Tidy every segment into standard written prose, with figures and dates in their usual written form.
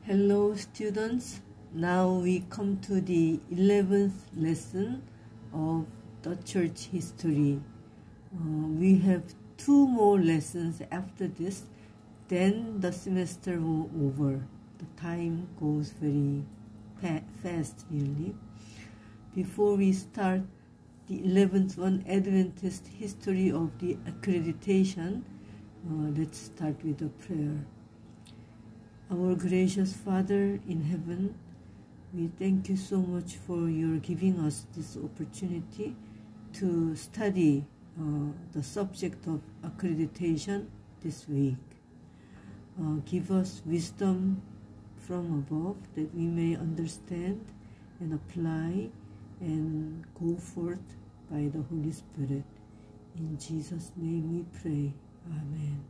Hello students, now we come to the 11th lesson of the church history. We have 2 more lessons after this, then the semester will over. The time goes very fast really. Before we start the 11th one, Adventist history of the accreditation, let's start with a prayer. Our gracious Father in heaven, we thank you so much for your giving us this opportunity to study the subject of accreditation this week. Give us wisdom from above that we may understand and apply and go forth by the Holy Spirit. In Jesus' name we pray. Amen.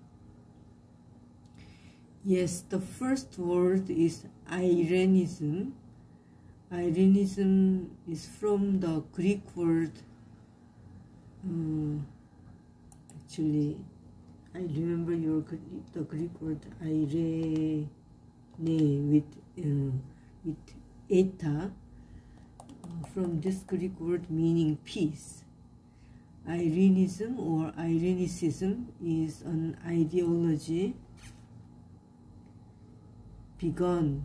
Yes, the first word is Irenism. Irenism is from the Greek word, actually, I remember the Greek word Irene with eta, from this Greek word meaning peace. Irenism or Irenicism is an ideology begun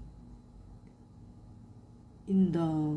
in the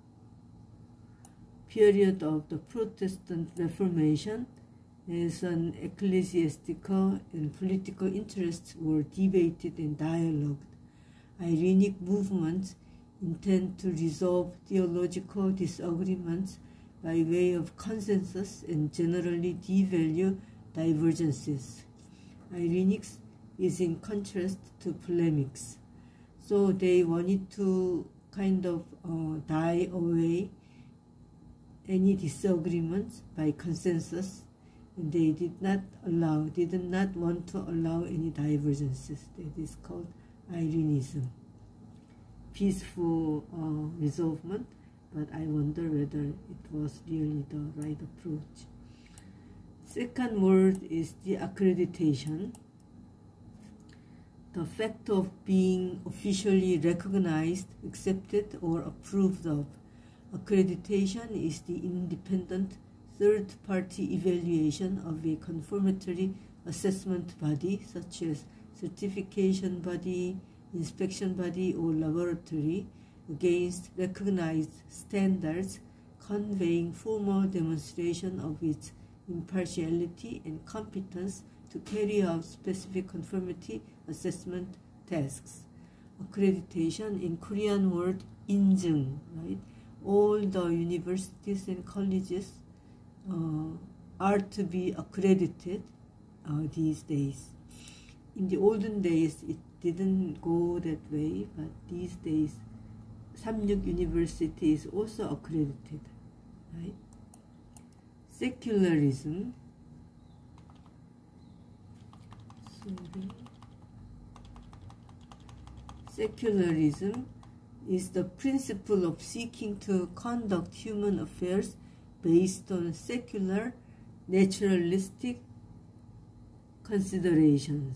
period of the Protestant Reformation as an ecclesiastical and political interests were debated and dialogued. Irenic movements intend to resolve theological disagreements by way of consensus and generally devalue divergences. Irenics is in contrast to polemics. So they wanted to kind of die away any disagreements by consensus, and they did not want to allow any divergences. That is called Irenism. Peaceful resolvement, but I wonder whether it was really the right approach. Second word is the accreditation. The fact of being officially recognized, accepted, or approved of. Accreditation is the independent third-party evaluation of a confirmatory assessment body such as certification body, inspection body, or laboratory against recognized standards, conveying formal demonstration of its impartiality and competence to carry out specific conformity assessment tasks. Accreditation, in Korean word 인증, right? All the universities and colleges are to be accredited these days. In the olden days, it didn't go that way, but these days, Samyuk University is also accredited, right? Secularism. Secularism is the principle of seeking to conduct human affairs based on secular, naturalistic considerations.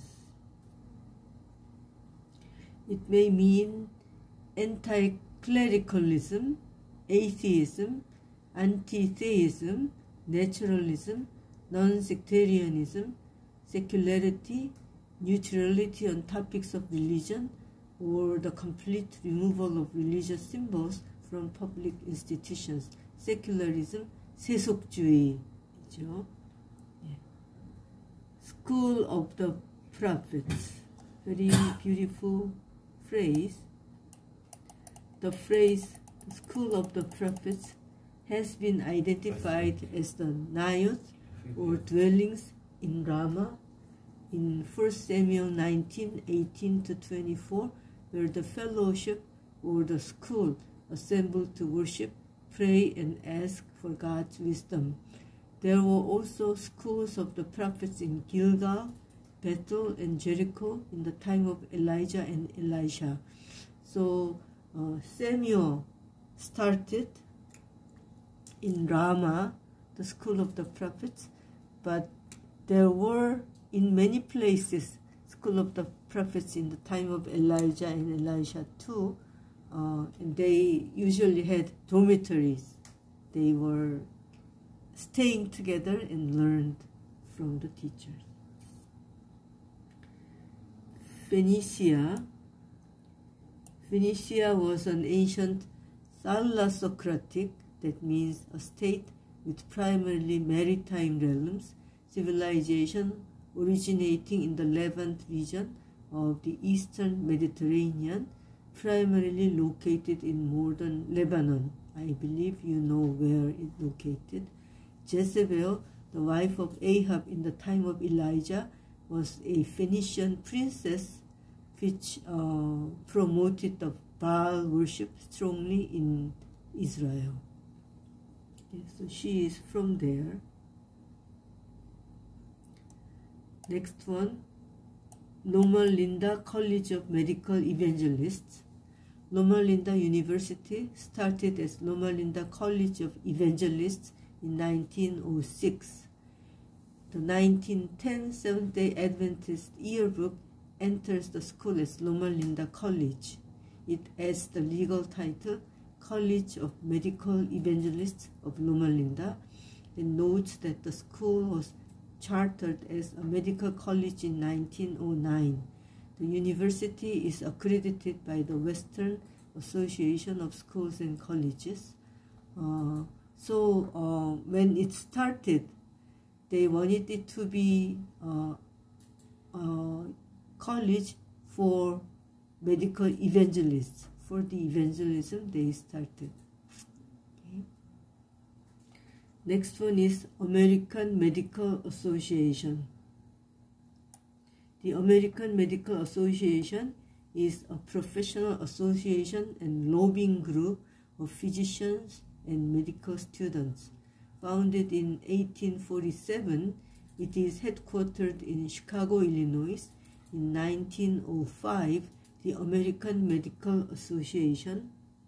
It may mean anti-clericalism, atheism, anti-theism, naturalism, non-sectarianism, secularity, neutrality on topics of religion, or the complete removal of religious symbols from public institutions. Secularism, 세속주의죠. School of the Prophets, very beautiful phrase. The phrase School of the Prophets has been identified as the Nayot, or dwellings in Ramah, in 1 Samuel 19:18-24, where the fellowship or the school assembled to worship, pray, and ask for God's wisdom. There were also schools of the prophets in Gilgal, Bethel, and Jericho in the time of Elijah and Elisha. So Samuel started in Ramah, the school of the prophets, but there were in many places school of the prophets in the time of Elijah and Elisha too. And they usually had dormitories. They were staying together and learned from the teachers. Phoenicia. Phoenicia was an ancient thalassocratic, that means a state with primarily maritime realms, civilization originating in the Levant region of the eastern Mediterranean, primarily located in modern Lebanon. I believe you know where it's located. Jezebel, the wife of Ahab in the time of Elijah, was a Phoenician princess which promoted the Baal worship strongly in Israel. Okay, so she is from there. Next one, Loma Linda College of Medical Evangelists. Loma Linda University started as Loma Linda College of Evangelists in 1906. The 1910 Seventh-day Adventist yearbook enters the school as Loma Linda College. It adds the legal title College of Medical Evangelists of Loma Linda and notes that the school was chartered as a medical college in 1909. The university is accredited by the Western Association of Schools and Colleges. So when it started, they wanted it to be a college for medical evangelists. For the evangelism they started. Okay. Next one is American Medical Association. The American Medical Association is a professional association and lobbying group of physicians and medical students. Founded in 1847, it is headquartered in Chicago, Illinois. In 1905, the American Medical Association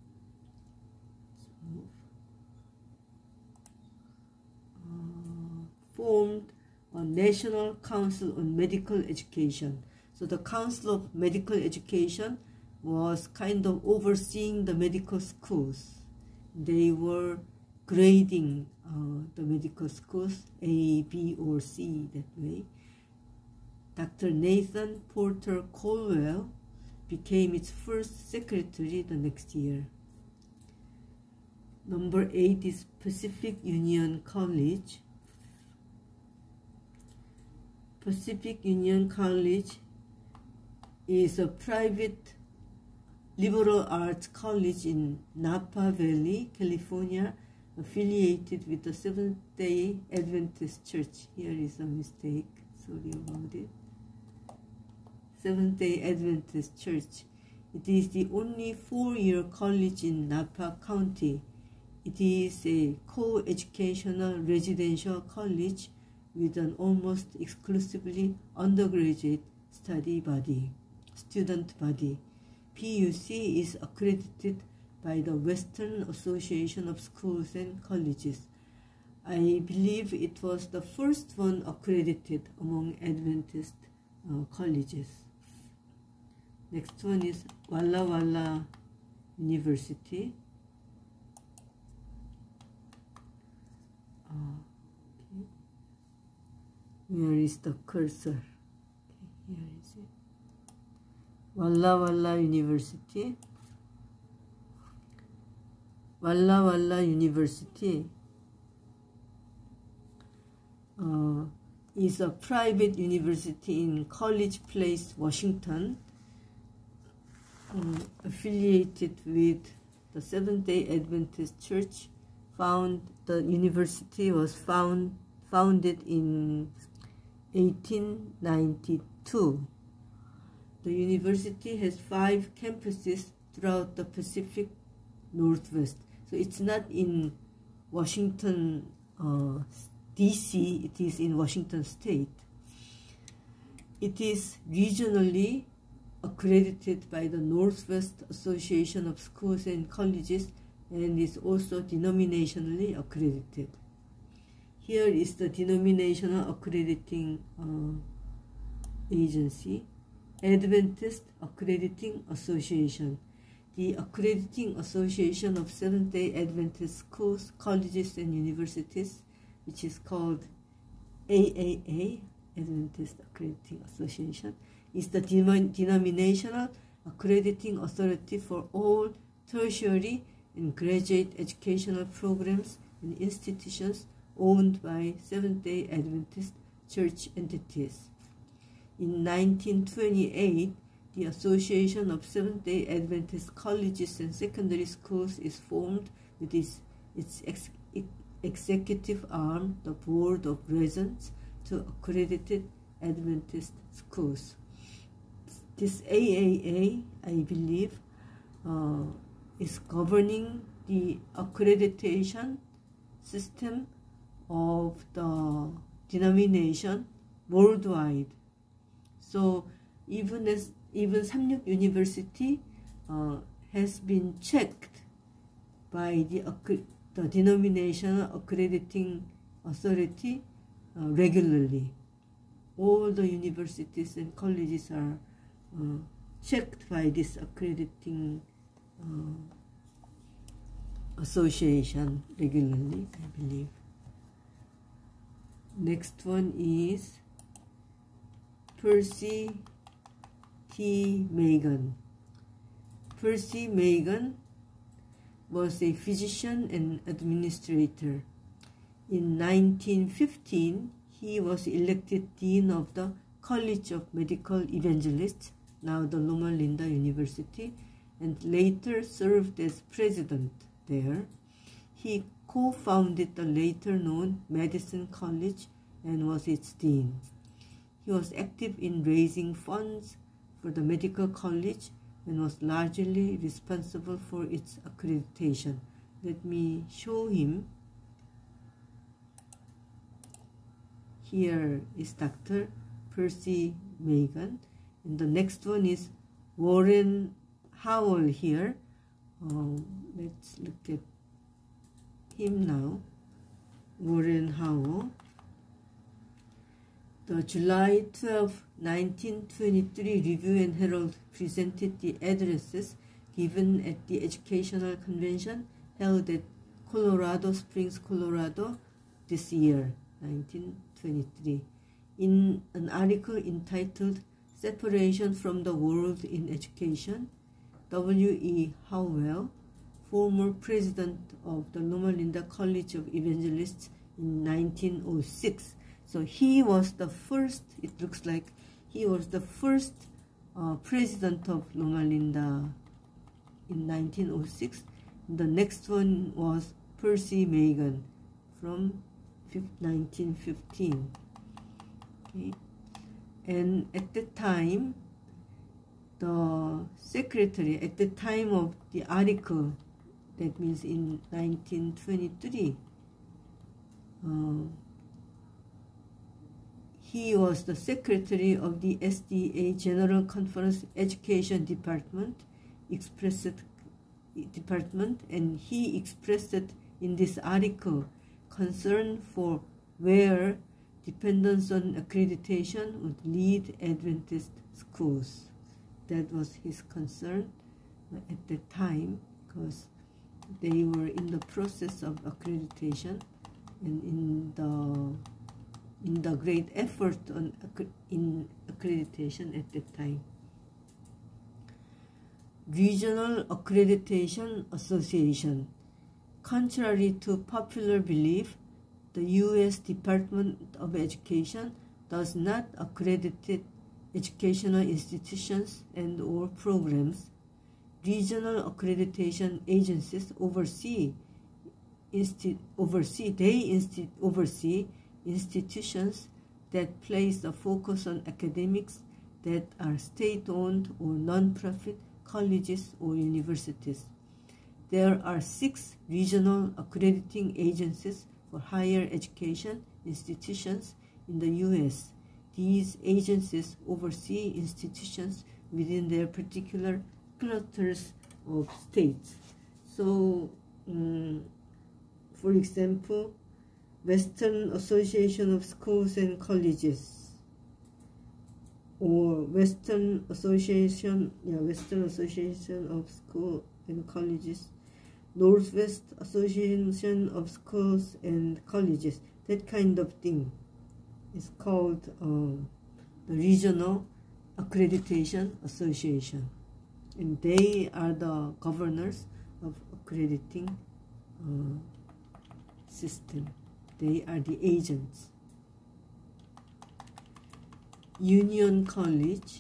formed a National Council on Medical Education. So the Council of Medical Education was kind of overseeing the medical schools. They were grading the medical schools A, B, or C, that way. Dr. Nathan Porter Colwell became its first secretary the next year. Number 8 is Pacific Union College. Pacific Union College is a private liberal arts college in Napa Valley, California, affiliated with the Seventh-day Adventist Church. Here is a mistake, sorry about it. Seventh-day Adventist Church. It is the only four-year college in Napa County. It is a co-educational residential college with an almost exclusively undergraduate student body. PUC is accredited by the Western Association of Schools and Colleges. I believe it was the first one accredited among Adventist colleges. Next one is Walla Walla University. Okay. Where is the cursor? Okay, here is it. Walla Walla University. Walla Walla University is a private university in College Place, Washington, affiliated with the Seventh-day Adventist Church. The university was founded in 1892. The university has 5 campuses throughout the Pacific Northwest. So it's not in Washington, D.C., it is in Washington State. It is regionally accredited by the Northwest Association of Schools and Colleges and is also denominationally accredited. Here is the denominational accrediting agency. Adventist Accrediting Association. The Accrediting Association of Seventh-day Adventist Schools, Colleges, and Universities, which is called AAA, Adventist Accrediting Association, is the denominational accrediting authority for all tertiary and graduate educational programs and institutions owned by Seventh-day Adventist Church entities. In 1928, the Association of Seventh-day Adventist Colleges and Secondary Schools is formed with its executive arm, the Board of Regents to Accredited Adventist Schools. This AAA, I believe, is governing the accreditation system of the denomination worldwide. So even Samyuk University has been checked by the denominational accrediting authority regularly. All the universities and colleges are checked by this accrediting association regularly, I believe. Next one is Percy T. Magan. Percy Magan was a physician and administrator. In 1915, he was elected Dean of the College of Medical Evangelists, now the Loma Linda University, and later served as president there. He co-founded the later known Medicine College and was its dean. He was active in raising funds for the medical college and was largely responsible for its accreditation. Let me show him. Here is Dr. Percy Magan, and the next one is Warren Howell here. Let's look at him now. Warren Howell. The July 12, 1923 Review and Herald presented the addresses given at the Educational Convention held at Colorado Springs, Colorado this year, 1923. In an article entitled Separation from the World in Education, W.E. Howell, former president of the Loma Linda College of Evangelists in 1906. So he was the first, it looks like he was the first president of Loma Linda in 1906. The next one was Percy Magan from 1915. Okay. And at the time, the secretary, at the time of the article, that means in 1923, he was the secretary of the SDA General Conference Education Department, and he expressed in this article concern for where dependence on accreditation would lead Adventist schools. That was his concern at the time, because they were in the process of accreditation and in the great effort in accreditation at that time. Regional Accreditation Association. Contrary to popular belief, the U.S. Department of Education does not accredit educational institutions and or programs. Regional accreditation agencies oversee institutions that place a focus on academics that are state-owned or non-profit colleges or universities. There are 6 regional accrediting agencies for higher education institutions in the U.S. These agencies oversee institutions within their particular clusters of states. So, for example, Western Association of Schools and Colleges, or Western Association of Schools and Colleges, Northwest Association of Schools and Colleges, that kind of thing is called the Regional Accreditation Association, and they are the governors of accrediting system. They are the agents. Union College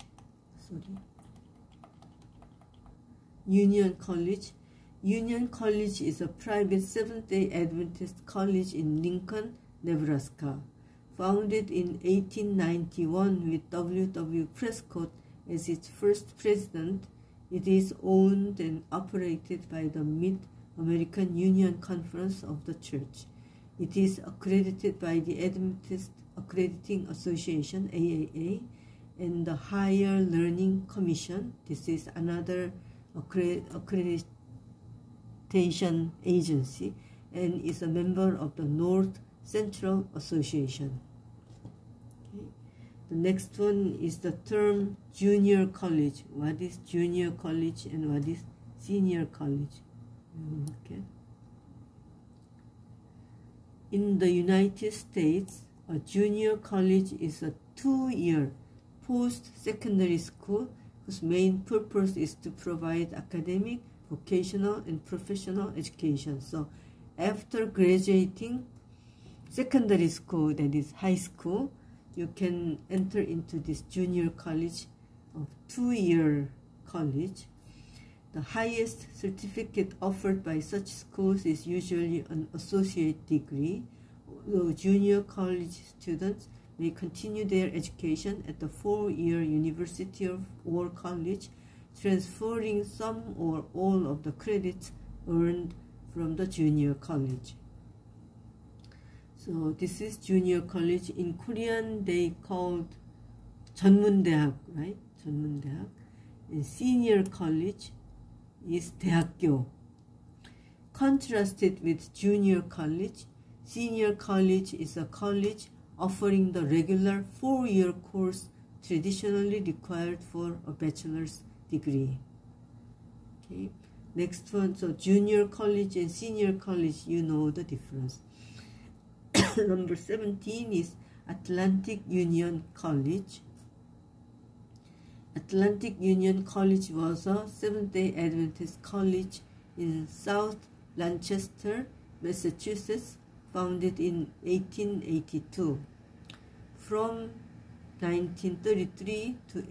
is a private Seventh-day Adventist college in Lincoln, Nebraska. Founded in 1891 with W. Prescott as its first president, it is owned and operated by the Mid-American Union Conference of the Church. It is accredited by the Adventist Accrediting Association, AAA, and the Higher Learning Commission. This is another accreditation agency, and is a member of the North Central Association. Okay. The next one is the term junior college. What is junior college and what is senior college? Okay. In the United States, a junior college is a 2-year post-secondary school whose main purpose is to provide academic, vocational, and professional education. So after graduating secondary school, that is high school, you can enter into this junior college of 2-year college. The highest certificate offered by such schools is usually an associate degree, although junior college students may continue their education at the 4-year university or college, transferring some or all of the credits earned from the junior college. So this is junior college. In Korean, they called 전문대학, right? 전문대학. And senior college is 대학교. Contrasted with junior college, senior college is a college offering the regular 4-year course traditionally required for a bachelor's degree. Okay, next one. So junior college and senior college, you know the difference. Number 17 is Atlantic Union College. Atlantic Union College was a Seventh-day Adventist college in South Lancaster, Massachusetts, founded in 1882. From 1933 to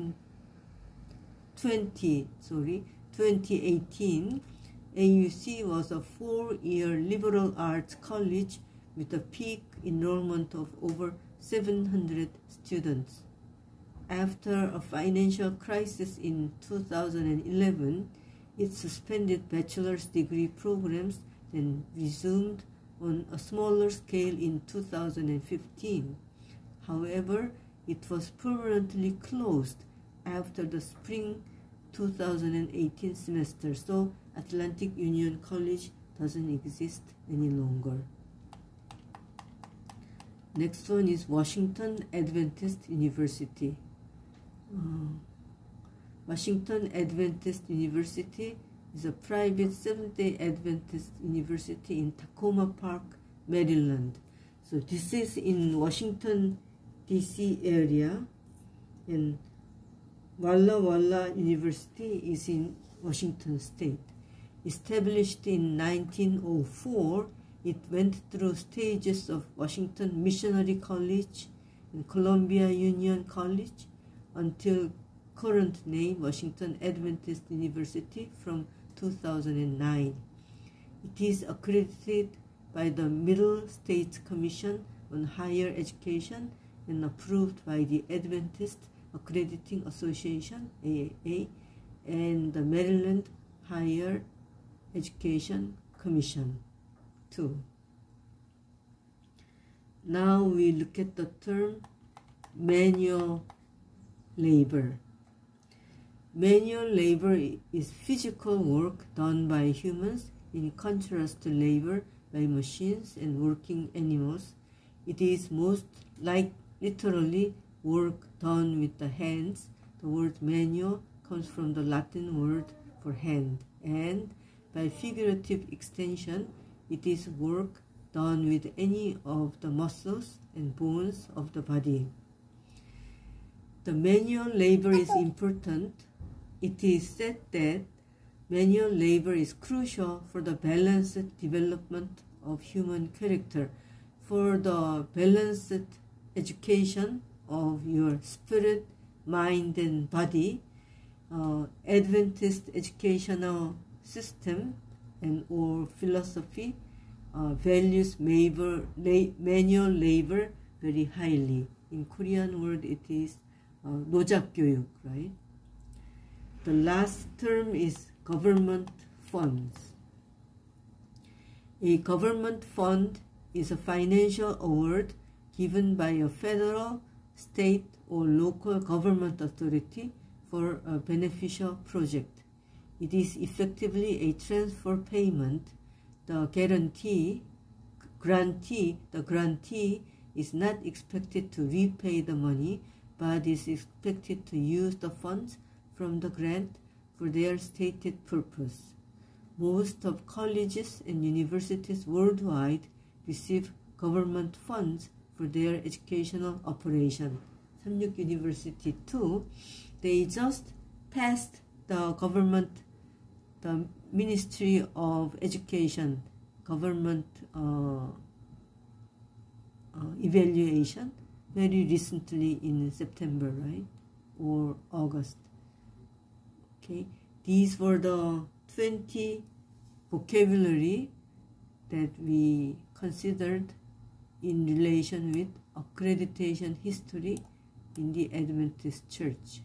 2018, AUC was a 4-year liberal arts college with a peak enrollment of over 700 students. After a financial crisis in 2011, it suspended bachelor's degree programs and resumed on a smaller scale in 2015. However, it was permanently closed after the spring 2018 semester, so Atlantic Union College doesn't exist any longer. Next one is Washington Adventist University. Washington Adventist University is a private Seventh-day Adventist university in Tacoma Park, Maryland. So this is in Washington, D.C. area, and Walla Walla University is in Washington State. Established in 1904, it went through stages of Washington Missionary College and Columbia Union College until current name Washington Adventist University from 2009. It is accredited by the Middle States Commission on Higher Education and approved by the Adventist Accrediting Association, AAA, and the Maryland Higher Education Commission, too. Now we look at the term manual labor. Manual labor is physical work done by humans in contrast to labor by machines and working animals. It is most literally work done with the hands. The word manio comes from the Latin word for hand, and by figurative extension, it is work done with any of the muscles and bones of the body. The manual labor is important. It is said that manual labor is crucial for the balanced development of human character, for the balanced education of your spirit, mind, and body. Adventist educational system and or philosophy values manual labor very highly. In Korean word, it is 노작교육, right? The last term is government funds. A government fund is a financial award given by a federal, state, or local government authority for a beneficial project. It is effectively a transfer payment. The grantee is not expected to repay the money, but is expected to use the funds from the grant for their stated purpose. Most of colleges and universities worldwide receive government funds for their educational operation. Samyuk University too, they just passed the Ministry of Education government evaluation very recently in September, right? Or August. Okay, these were the 20 vocabulary that we considered in relation with accreditation history in the Adventist Church.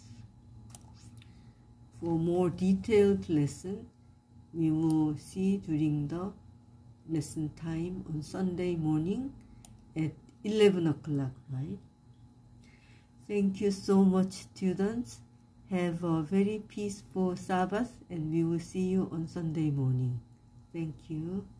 For more detailed lesson, we will see during the lesson time on Sunday morning at 11 o'clock, right? Thank you so much, students. Have a very peaceful Sabbath, and we will see you on Sunday morning. Thank you.